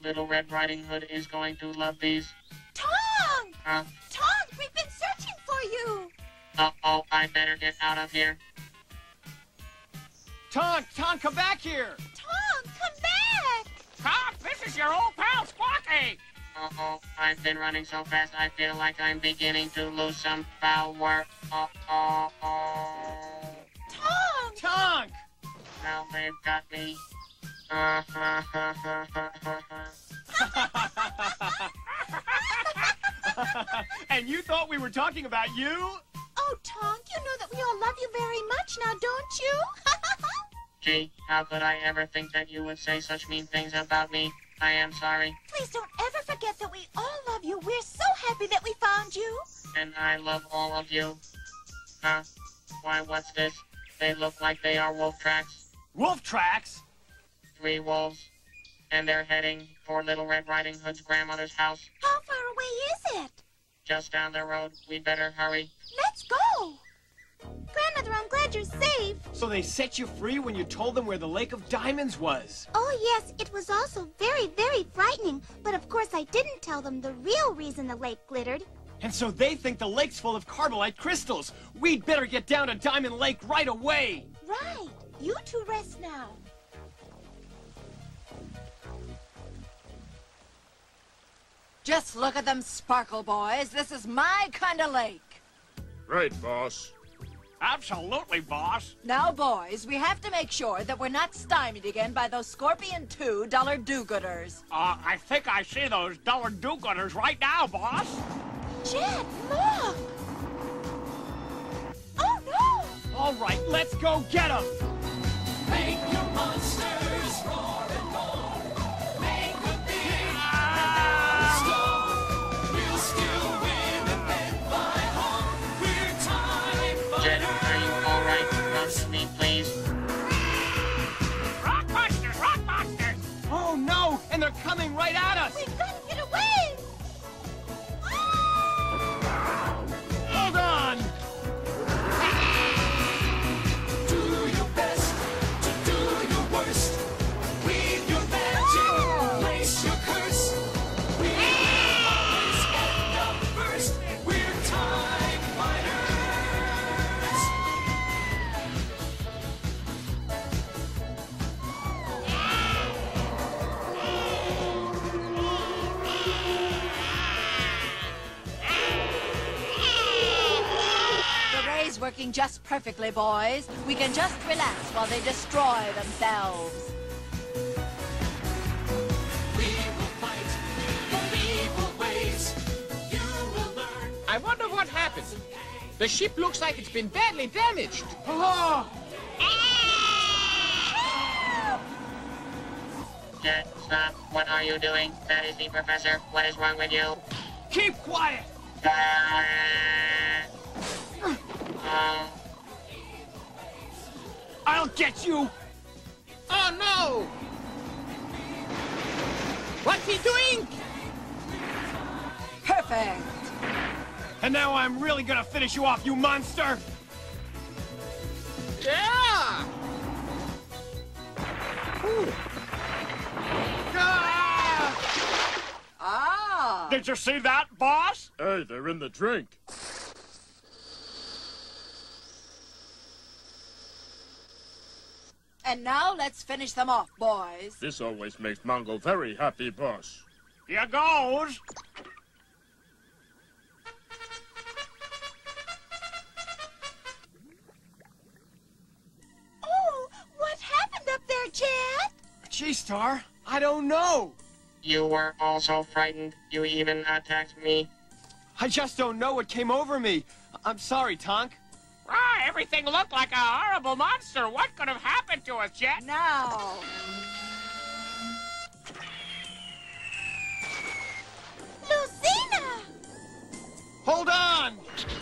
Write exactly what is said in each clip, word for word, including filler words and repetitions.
Little Red Riding Hood is going to love these. Tonk! Huh? Tonk, we've been searching for you! Uh-oh, I better get out of here. Tonk, Tonk, come back here! Tonk, come back! Tonk, this is your old pal, Squawky! Uh-oh, I've been running so fast I feel like I'm beginning to lose some power. Uh-oh, oh. Tonk! Tonk! Now they've got me. Uh, ha, ha, ha, ha, ha. And you thought we were talking about you? Oh, Tonk, you know that we all love you very much now, don't you? Gee, how could I ever think that you would say such mean things about me? I am sorry. Please don't ever forget that we all love you. We're so happy that we found you. And I love all of you. Huh? Why, what's this? They look like they are wolf tracks. Wolf tracks? Three wolves. And they're heading for Little Red Riding Hood's grandmother's house. How far away is it? Just down the road. We'd better hurry. Let's go. Grandmother, I'm glad you're safe. So they set you free when you told them where the Lake of Diamonds was? Oh, yes, it was also very, very frightening. But of course I didn't tell them the real reason the lake glittered. And so they think the lake's full of carbonite crystals. We'd better get down to Diamond Lake right away. Right. You two rest now. Just look at them sparkle, boys. This is my kind of lake. Right, boss. Absolutely, boss. Now, boys, we have to make sure that we're not stymied again by those Scorpion two dollar do-gooders. Uh, I think I see those dollar do-gooders right now, boss. Jet, look! Oh, no! All right, let's go get them! Make your monsters roar and roar. Make a big storm. We'll still win and then fly home. We're time Jet, fighters. are you all right? Come to me, please. Rock monsters, rock monsters! Oh, no! And they're coming right at us! We've got to get away! Hold on! Do your best to do your worst. Weave your magic, place your curse. We always end up first. We're time fighters. The ray's working just perfectly, boys. We can just relax while they destroy themselves. We will fight for evil ways. You will learn. I wonder what happened. The ship looks like it's been badly damaged. Oh! Jet, stop. What are you doing? That is the professor. What is wrong with you? Keep quiet! Ah. Oh. I'll get you! Oh no! What's he doing? Perfect. And now I'm really gonna finish you off, you monster! Yeah! Ooh. Ah! Ah. Did you see that, boss? Hey, they're in the drink. And now let's finish them off, boys. This always makes Mongo very happy, boss. Here goes. Oh, what happened up there, Jet? G-Star, I don't know. You were also frightened. You even attacked me. I just don't know what came over me. I'm sorry, Tonk. Ah, everything looked like a horrible monster. What could have happened to us, Jet? Now. Lucina! Hold on!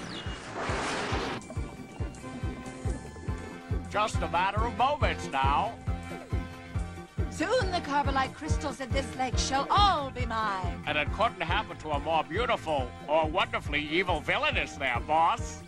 Just a matter of moments now. Soon the carbonite crystals in this lake shall all be mine. And it couldn't happen to a more beautiful or wonderfully evil villainess there, boss.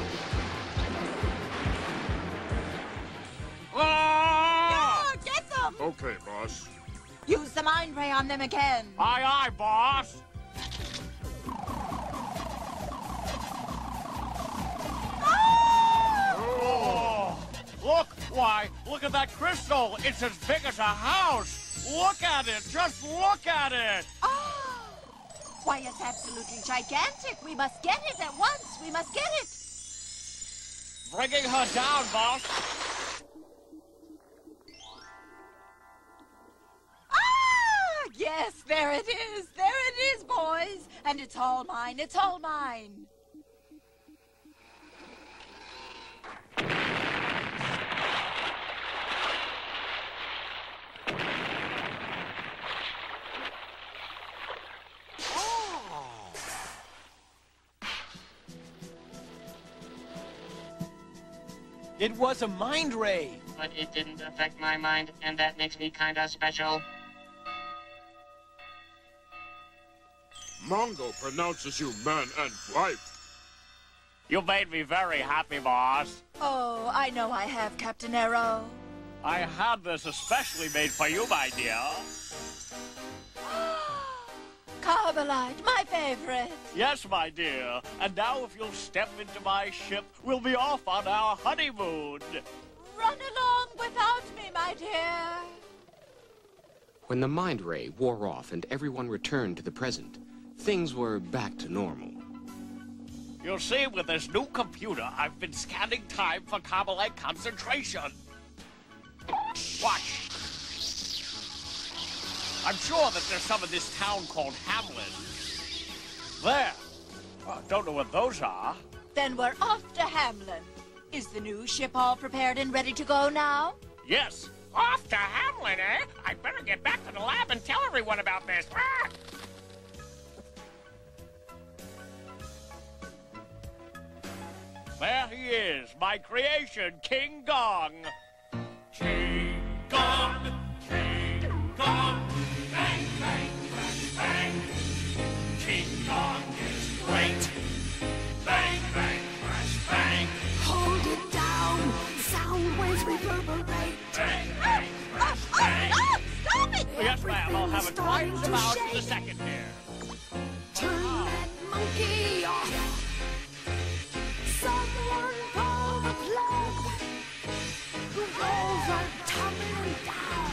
Oh, get them! Okay, boss. Use the mind ray on them again. Aye, aye, boss. Oh, look, why, look at that crystal. It's as big as a house. Look at it. Just look at it. Oh, why, it's absolutely gigantic. We must get it at once. We must get it. Bringing her down, boss. Ah, yes, there it is. There it is, boys. And it's all mine. It's all mine. It was a mind ray. But it didn't affect my mind, and that makes me kinda special. Mongo pronounces you man and wife. You made me very happy, boss. Oh, I know I have, Captain Arrow. I had this especially made for you, my dear. Carmelite, my favorite. Yes, my dear. And now if you'll step into my ship, we'll be off on our honeymoon. Run along without me, my dear. When the mind ray wore off and everyone returned to the present, things were back to normal. You'll see, with this new computer, I've been scanning time for Carmelite concentration. Watch. I'm sure that there's some in this town called Hamlin. There. Oh, don't know what those are. Then we're off to Hamlin. Is the new ship all prepared and ready to go now? Yes. Off to Hamlin, eh? I'd better get back to the lab and tell everyone about this. Ah! There he is, my creation, King Gong. King Kong, King Kong, bang, bang, bang, bang. King Kong is great. Bang, bang, crash, bang. Hold it down. Sound waves reverberate. Bang, bang, crash, bang. Oh, stop it! Yes, ma'am, I'll have it Starting twice to about in a shake. second here. Turn that monkey off. Someone pull the plug. The walls are tumbling down.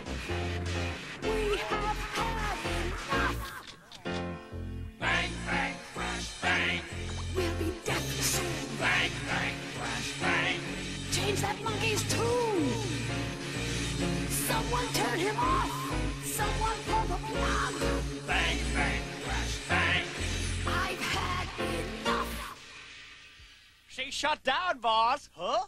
We have had enough. Bang, bang, crash, bang. We'll be deaf soon. Bang, bang, crash, bang. Change that monkey's tune. Someone turn him off. Someone pull the plug. Bang, bang, crash, bang. I've had enough. She shut down, boss. Huh?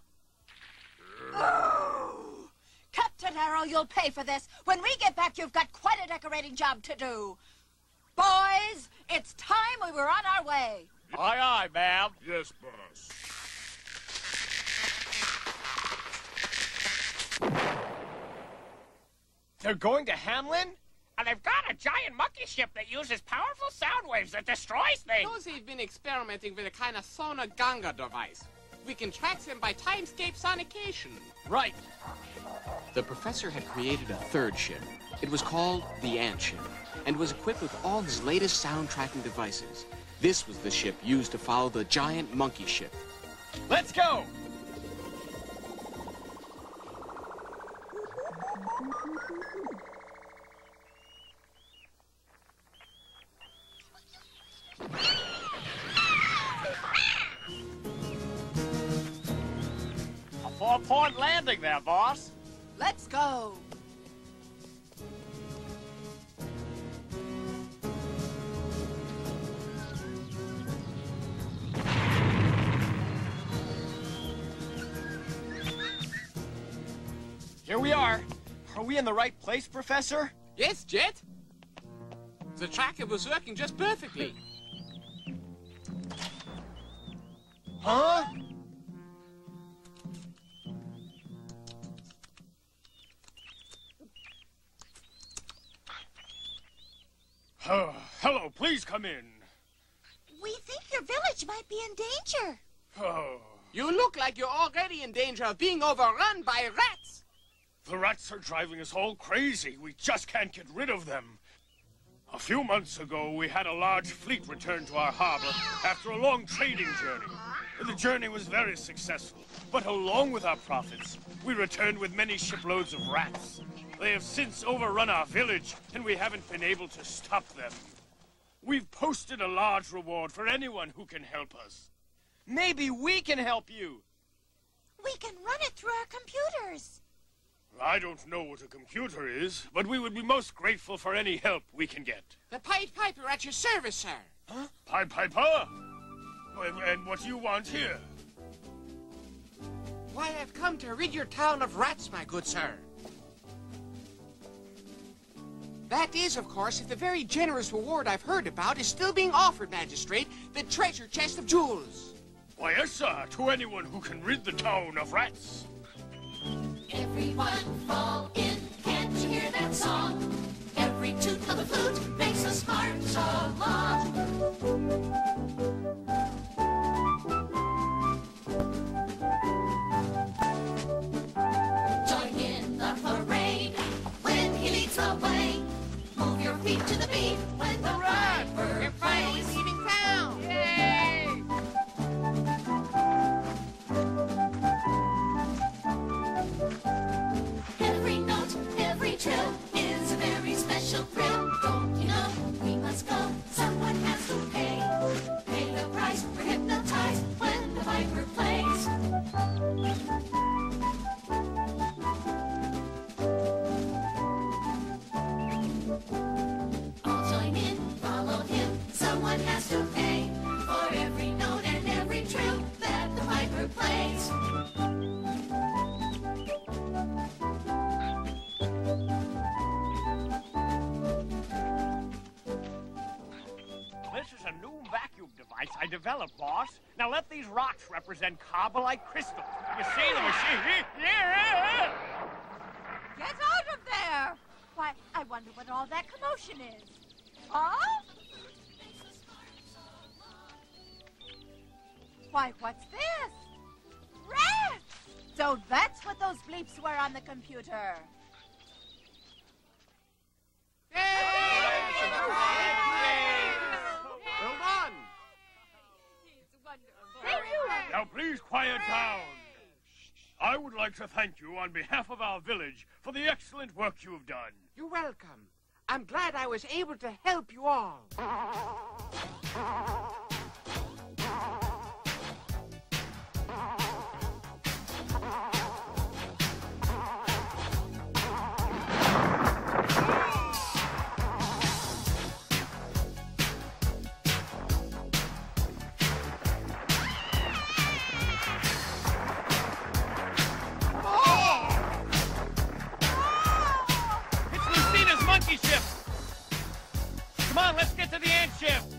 Oh. Captain Arrow, you'll pay for this. When we get back, you've got quite a decorating job to do. Boys, it's time we were on our way. Aye, aye, ma'am. Yes, boss. They're going to Hamlin? And they've got a giant monkey ship that uses powerful sound waves that destroys things. Knows they've been experimenting with a kind of sonar ganga device. We can track them by timescape sonication. Right. The professor had created a third ship. It was called the Ant Ship, and was equipped with all his latest sound tracking devices. This was the ship used to follow the giant monkey ship. Let's go! A four-point landing there, boss. Let's go. Here we are. Are we in the right place, Professor? Yes, Jet? The tracker was working just perfectly. Huh? Oh, hello, please come in. We think your village might be in danger. Oh, You look like you're already in danger of being overrun by rats. the rats rats are driving us all crazy. We just can't get rid of them. A few months ago, we had a large fleet return to our harbor after a long trading journey. The journey was very successful, but along with our profits, we returned with many shiploads of rats. They have since overrun our village, and we haven't been able to stop them. We've posted a large reward for anyone who can help us. Maybe we can help you. We can run it through our computers. I don't know what a computer is, but we would be most grateful for any help we can get. The Pied Piper at your service, sir. Huh? Pied Piper? And, and what do you want here? Why, I've come to rid your town of rats, my good sir. That is, of course, if the very generous reward I've heard about is still being offered, Magistrate, the treasure chest of jewels. Why, yes, sir, to anyone who can rid the town of rats. Everyone fall in, can't you hear that song? Every toot of the flute makes us march along. Join in the parade when he leads the way. Move your feet to the beat when the piper plays. Leaving town! Yay! Every note, every trill is a very special thrill. Don't you know? We must go. Someone has to pay. Pay the price. We're hypnotized when the piper plays. All join in, follow him. Someone has to pay for every note and every trill that the piper plays. This is a new vacuum device I developed, boss. Now let these rocks represent carbonite crystals. You see the machine? Yeah! Get out of there! Why, I wonder what all that commotion is. Huh? Why, what's this? Rats! So that's what those bleeps were on the computer. Well done! Thank you! Now please quiet down. I would like to thank you on behalf of our village for the excellent work you have done. You're welcome. I'm glad I was able to help you all. Monkey ship! Come on, let's get to the ant ship!